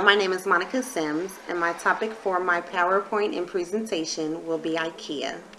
my name is Monica Sims, and my topic for my PowerPoint and presentation will be IKEA.